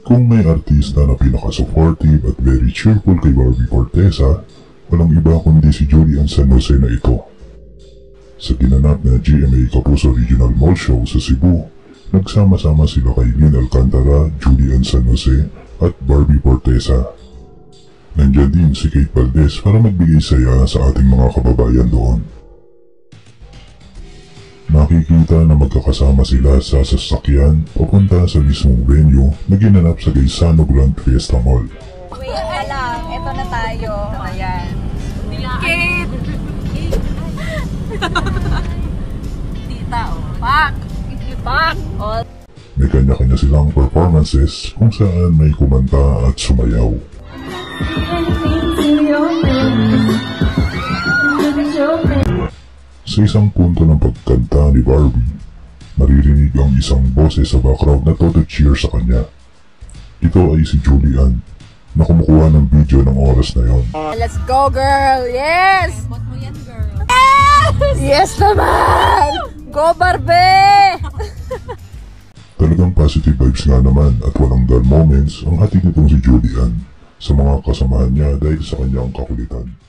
Kung may artista na pinaka-supportive at very cheerful kay Barbie Forteza, walang iba kundi si Julian San Jose na ito. Sa ginanap na GMA Kapuso Regional Mall Show sa Cebu, nagsama-sama sila kay Lynn Alcantara, Julian San Jose at Barbie Forteza. Nandiyan din si Kate Valdez para magbigay saya sa ating mga kababayan doon. Nakikita na magkakasama sila sa sasakyan papunta sa mismong venue na ginanap sa Gaisano Grand Fiesta Mall. Wait ka lang, eto na tayo. Ayan. Kate! Tita, pak! Pak! May kanya-kanya silang performances kung saan may kumanta at sumayaw. Sa isang punto ng pagkanta ni Barbie, naririnig ang isang boses sa background na todo cheer sa kanya. Ito ay si Julian, na kumukuha ng video ng oras na yon. Let's go, girl! Yes! Bot mo yan, girl. Yes naman! Go, Barbie! Talagang positive vibes nga naman at walang dull moments ang hatid nitong si Julian sa mga kasamahan niya dahil sa kanyang kakulitan.